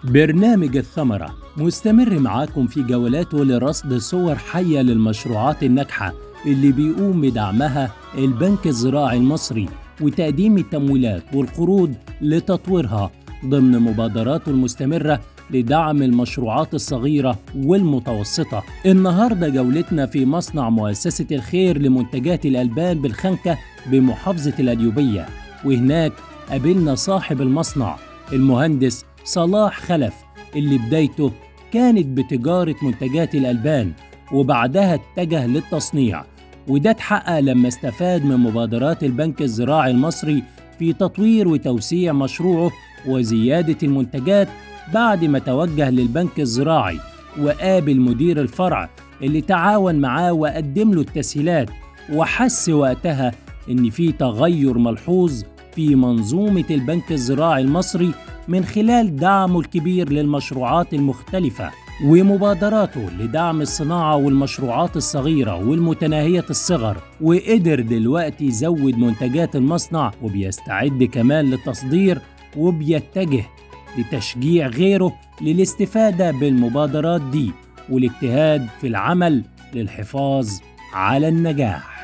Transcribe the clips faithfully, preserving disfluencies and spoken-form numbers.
برنامج الثمرة مستمر معاكم في جولاته لرصد صور حية للمشروعات الناجحة اللي بيقوم بدعمها البنك الزراعي المصري وتقديم التمويلات والقروض لتطويرها ضمن مبادراته المستمرة لدعم المشروعات الصغيرة والمتوسطة. النهاردة جولتنا في مصنع مؤسسة الخير لمنتجات الألبان بالخنكة بمحافظة القليوبية، وهناك قابلنا صاحب المصنع المهندس صلاح خلف اللي بدايته كانت بتجارة منتجات الألبان وبعدها اتجه للتصنيع، وده اتحقق لما استفاد من مبادرات البنك الزراعي المصري في تطوير وتوسيع مشروعه وزيادة المنتجات بعد ما توجه للبنك الزراعي وقابل مدير الفرع اللي تعاون معاه وقدم له التسهيلات، وحس وقتها إن في تغير ملحوظ في منظومة البنك الزراعي المصري من خلال دعمه الكبير للمشروعات المختلفة ومبادراته لدعم الصناعة والمشروعات الصغيرة والمتناهية الصغر، وقدر دلوقتي يزود منتجات المصنع وبيستعد كمان للتصدير وبيتجه لتشجيع غيره للاستفادة بالمبادرات دي والاجتهاد في العمل للحفاظ على النجاح.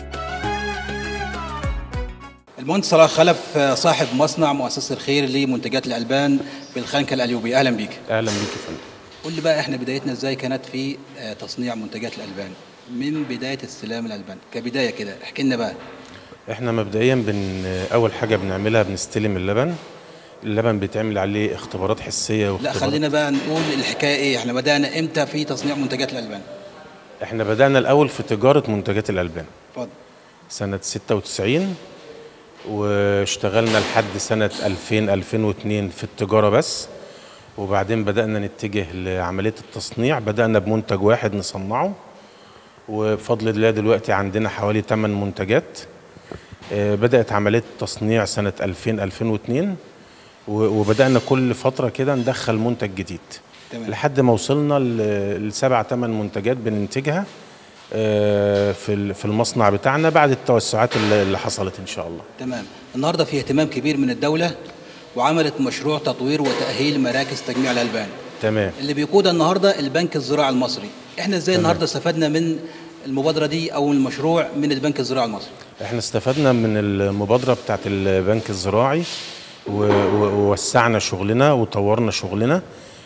المهندس صلاح خلف صاحب مصنع مؤسسة الخير لمنتجات الألبان بالخنكة القليوبية، أهلا بيك. أهلا بيك يا فندم. قول لي بقى احنا بدايتنا ازاي كانت في تصنيع منتجات الألبان من بداية استلام الألبان كبداية كده، احكي لنا بقى. احنا مبدئيا بن اول حاجه بنعملها بنستلم اللبن. اللبن بيتعمل عليه اختبارات حسيه واختبارات. لا خلينا بقى نقول الحكايه ايه، احنا بدانا امتى في تصنيع منتجات الألبان؟ احنا بدانا الاول في تجاره منتجات الألبان اتفضل. سنه ستة وتسعين واشتغلنا لحد سنه ألفين ألفين واثنين في التجاره بس، وبعدين بدانا نتجه لعمليه التصنيع. بدانا بمنتج واحد نصنعه، وبفضل الله دلوقتي عندنا حوالي ثمانية منتجات. بدأت عملية التصنيع سنة ألفين ألفين واثنين، وبدأنا كل فترة كده ندخل منتج جديد. تمام. لحد ما وصلنا لسبع ثمان منتجات بننتجها في في المصنع بتاعنا بعد التوسعات اللي حصلت إن شاء الله. تمام. النهارده في اهتمام كبير من الدولة وعملت مشروع تطوير وتأهيل مراكز تجميع الألبان. تمام. اللي بيقودها النهارده البنك الزراعي المصري. احنا ازاي تمام. النهارده استفدنا من المبادرة دي أو المشروع من البنك الزراعي المصري؟ احنا استفدنا من المبادرة بتاعت البنك الزراعي ووسعنا شغلنا وطورنا شغلنا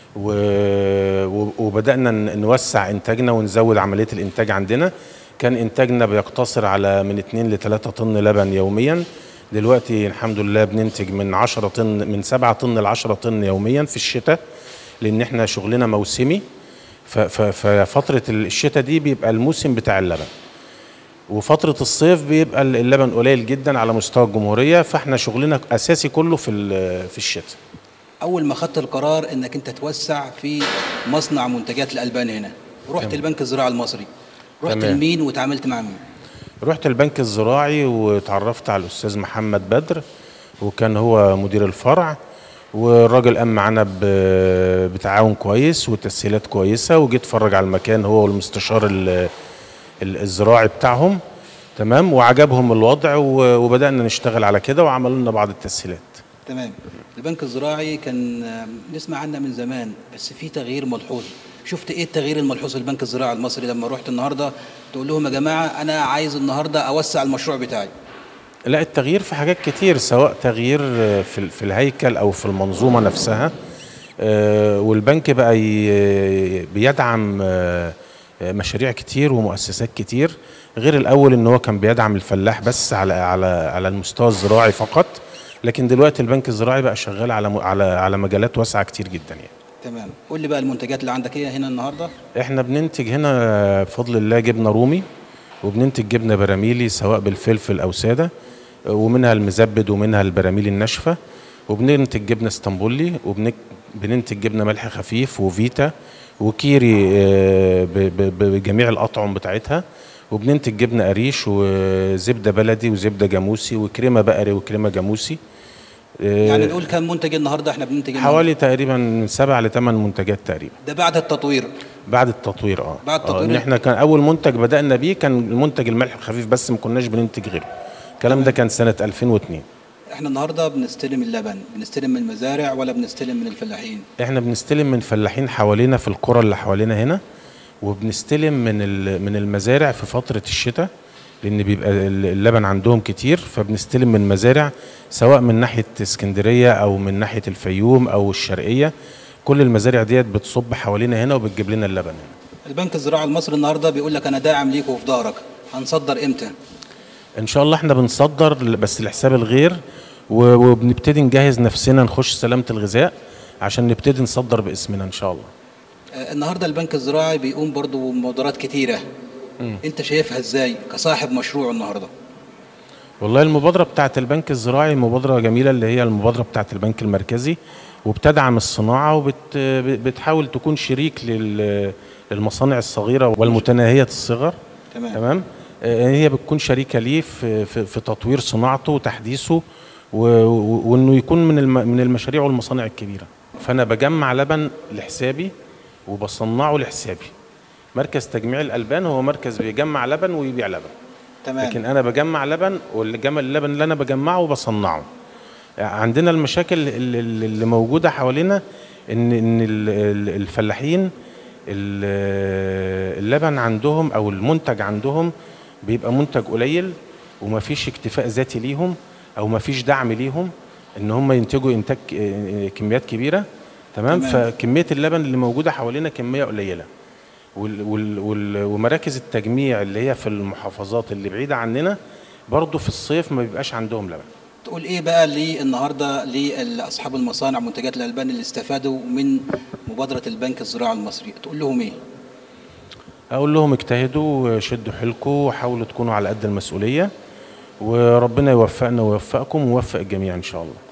وبدأنا نوسع إنتاجنا ونزود عملية الإنتاج عندنا. كان إنتاجنا بيقتصر على من اتنين لتلاتة طن لبن يوميا، دلوقتي الحمد لله بننتج من عشرة طن، من سبعة طن لعشرة طن يوميا في الشتاء، لأن احنا شغلنا موسمي. ففترة الشتاء دي بيبقى الموسم بتاع اللبن، وفترة الصيف بيبقى اللبن قليل جدا على مستوى الجمهورية، فاحنا شغلنا أساسي كله في في الشتاء. أول ما خدت القرار إنك أنت توسع في مصنع منتجات الألبان هنا، رحت تمام. البنك الزراعي المصري، رحت تمام. لمين وتعاملت مع مين؟ رحت البنك الزراعي وتعرفت على الأستاذ محمد بدر، وكان هو مدير الفرع، والراجل قام معانا بتعاون كويس وتسهيلات كويسه، وجيت اتفرج على المكان هو والمستشار الزراعي بتاعهم تمام، وعجبهم الوضع وبدانا نشتغل على كده وعملوا لنا بعض التسهيلات. تمام. البنك الزراعي كان نسمع عنه من زمان بس في تغيير ملحوظ، شفت ايه التغيير الملحوظ في البنك الزراعي المصري لما رحت النهارده تقول لهم يا جماعه انا عايز النهارده اوسع المشروع بتاعي؟ لا، التغيير في حاجات كتير، سواء تغيير في في الهيكل او في المنظومه نفسها. والبنك بقى بيدعم مشاريع كتير ومؤسسات كتير، غير الاول ان هو كان بيدعم الفلاح بس على على على المستوى الزراعي فقط، لكن دلوقتي البنك الزراعي بقى شغال على على على مجالات واسعه كتير جدا يعني. تمام. قول لي بقى المنتجات اللي عندك ايه هنا النهارده؟ احنا بننتج هنا بفضل الله جبنه رومي، وبننتج جبنه براميلي سواء بالفلفل او ساده، ومنها المزبد ومنها البراميل الناشفه، وبننتج جبنه اسطنبولي، وبننتج جبنه ملح خفيف وفيتا وكيري بجميع الاطعم بتاعتها، وبننتج جبنه قريش وزبده بلدي وزبده جاموسي وكريمه بقري وكريمه جاموسي. يعني نقول كم منتج النهارده احنا بننتج؟ حوالي تقريبا من سبع لثمان منتجات تقريبا. ده بعد التطوير؟ بعد التطوير اه بعد التطوير. آه احنا كان اول منتج بدانا بيه كان المنتج الملح الخفيف بس، ما كناش بننتج غيره. الكلام ده كان سنه ألفين واثنين. احنا النهارده بنستلم اللبن، بنستلم من المزارع ولا بنستلم من الفلاحين؟ احنا بنستلم من فلاحين حوالينا في القرى اللي حوالينا هنا، وبنستلم من من المزارع في فترة الشتاء، لان بيبقى اللبن عندهم كتير، فبنستلم من مزارع سواء من ناحية اسكندرية او من ناحية الفيوم او الشرقية. كل المزارع ديت بتصب حوالينا هنا وبتجيب لنا اللبن هنا. البنك الزراعي المصري النهارده بيقول لك انا داعم ليك وفي ظهرك، هنصدر امتى؟ ان شاء الله احنا بنصدر بس لحساب الغير، وبنبتدي نجهز نفسنا نخش سلامة الغذاء عشان نبتدي نصدر باسمنا ان شاء الله. النهارده البنك الزراعي بيقوم برضو بمبادرات كتيره، م. انت شايفها ازاي كصاحب مشروع النهارده؟ والله المبادره بتاعه البنك الزراعي مبادره جميله، اللي هي المبادره بتاعه البنك المركزي، وبتدعم الصناعه وبتحاول تكون شريك للمصانع الصغيره والمتناهيه الصغر. تمام. تمام. هي بتكون شريكه ليه في, في, في تطوير صناعته وتحديثه، وانه يكون من من المشاريع والمصانع الكبيره. فانا بجمع لبن لحسابي وبصنعه لحسابي. مركز تجميع الالبان هو مركز بيجمع لبن ويبيع لبن. تمام. لكن انا بجمع لبن، والجمل اللبن اللي انا بجمعه وبصنعه. عندنا المشاكل اللي موجوده حوالينا ان ان الفلاحين اللبن عندهم او المنتج عندهم بيبقى منتج قليل، ومفيش اكتفاء ذاتي ليهم او مفيش دعم ليهم ان هم ينتجوا انتاج كميات كبيره. تمام. تمام. فكميه اللبن اللي موجوده حوالينا كميه قليله، وال وال وال ومراكز التجميع اللي هي في المحافظات اللي بعيده عننا برضو في الصيف ما بيبقاش عندهم لبن. تقول ايه بقى لي النهارده لاصحاب المصانع منتجات الالبان اللي استفادوا من مبادره البنك الزراعي المصري، تقول لهم ايه؟ اقول لهم اجتهدوا، شدوا حيلكم، وحاولوا تكونوا على قد المسؤوليه، وربنا يوفقنا ويوفقكم ويوفق الجميع ان شاء الله.